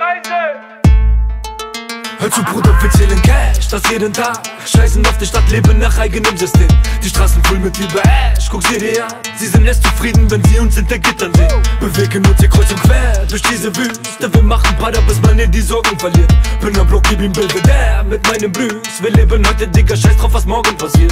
Hör zu, Bruder, wir zählen Cash, das jeden Tag. Scheißen auf die Stadt, leben nach eigenem System. Die Straßen voll mit Über-Ash, guck sie dir an. Sie sind erst zufrieden, wenn sie uns hinter Gittern sehen. Bewegen uns hier kreuz und quer durch diese Wüste. Wir machen Pada, bis man in die Sorgen verliert. Bin am Block, gib ihm Belvedere mit meinem Blues. Wir leben heute, Digga, scheiß drauf, was morgen passiert.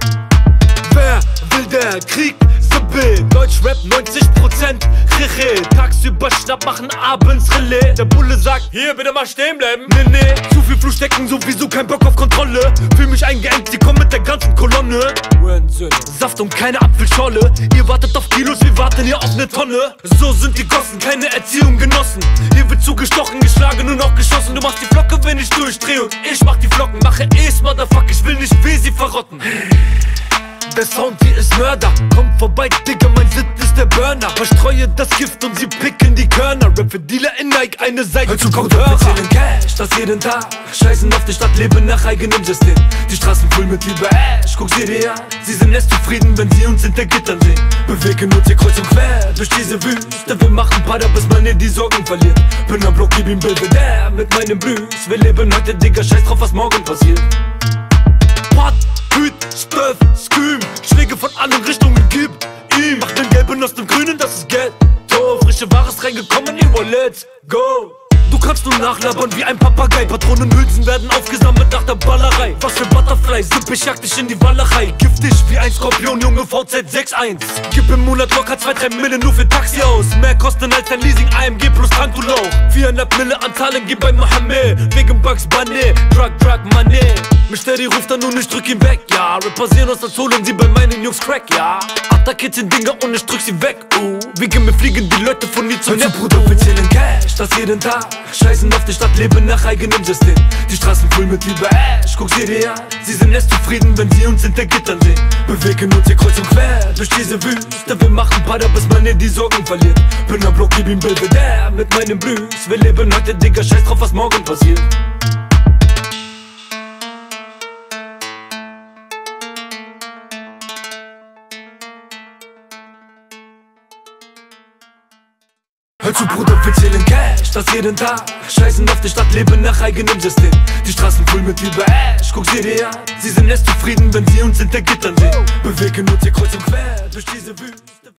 Wer will der Krieg? Sibyl, Deutschrap 90%. Riche, tagsüber Schnapp machen, abends Relais. Der Bulle sagt, hier bitte mal stehen bleiben. Nee, zu viel Fluch stecken, sowieso kein Bock auf Kontrolle. Fühl mich eingeengt, sie kommen mit der ganzen Kolonne. Saft und keine Apfelscholle. Ihr wartet auf Kilos, wir warten hier auf ne Tonne. So sind die Gossen, keine Erziehung genossen. Hier wird zugestochen, geschlagen und auch geschossen. Du machst die Flocke, wenn ich durchdreh und ich mach die Flocken. Mache Motherfuck, ich will nicht wie sie verrotten. Der Sound hier ist Mörder. Komm vorbei, Digga, mein Sit ist der Burner. Verstreue das Gift und sie picken die Körner. Rap für Dealer in Nike, eine Seite. Hör zu, Bruder, wir zählen Cash, das jeden Tag. Scheißen auf die Stadt, leben nach eigenem System. Die Straßen voll mit Über-Ash, guck sie dir an. Sie sind erst zufrieden, wenn sie uns hinter Gittern sehen. Bewegen uns hier kreuz und quer durch diese Wüste. Wir machen Pada, bis man in die Sorgen verliert. Bin am Block, gib ihm Belvedere mit meinem Blues. Wir leben heute, Digga, scheiß drauf, was morgen passiert. Pot, Hüt, Stöff, Sküm, Schläge von allen Richtungen, gib ihm. Mach den Gelben aus dem Grünen, das ist Ghetto. Frische Ware ist reingekommen, let's go. Du kannst nur nachlabern wie ein Papagei. Patronenhülsen werden aufgesammelt nach der Ballerei. Was für Butterfly, Sipp, ich jag dich in die Wallerei. Giftig wie ein Skorpion, Junge, VZ 6-1. Gib im Monat locker 2-3 Mille nur für Taxi aus. Mehr kosten als dein Leasing, AMG plus Tankdulauch. 4,5 Mille an Zahlen, gib bei Mohammed. Wegen Bugs Bunny, Drug Money. Mystery ruft an und ich drück ihn weg, ja. Rapper sehen aus, als holen sie bei meinen Jungs Crack, ja. Attackiert sind Dinger und ich drück sie weg, Wegen mir fliegen die Leute von nie zu nett. Bruder, wir zählen Cash, das jeden Tag. Scheißen auf die Stadt, leben nach eigenem System. Die Straßen voll mit Über-Ash, guck sie dir an. Sie sind erst zufrieden, wenn sie uns hinter Gittern sehen. Bewegen uns hier kreuz und quer durch diese Wüste. Wir machen Pada, bis man in die Sorgen verliert. Bin am Block, gib ihm Belvedere mit meinem Blues. Wir leben heute, Digga, scheiß drauf, was morgen passiert. Hör zu, Bruder, wir zählen Cash, das jeden Tag. Scheißen auf die Stadt, leben nach eigenem System. Die Straßen voll mit Über-Ash, guck sie dir an. Sie sind erst zufrieden, wenn sie uns hinter Gittern sehen. Bewegen uns hier kreuz und quer durch diese Wüste.